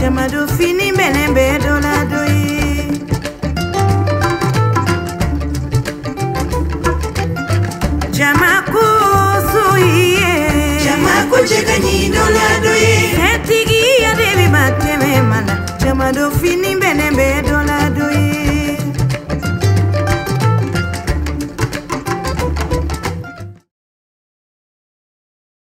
Jama do fini bene be do la do yi. Jama ko so yi. Jama ko jega ni do la do yi. Etigi ya debi mateme mana. Jama do fini bene be do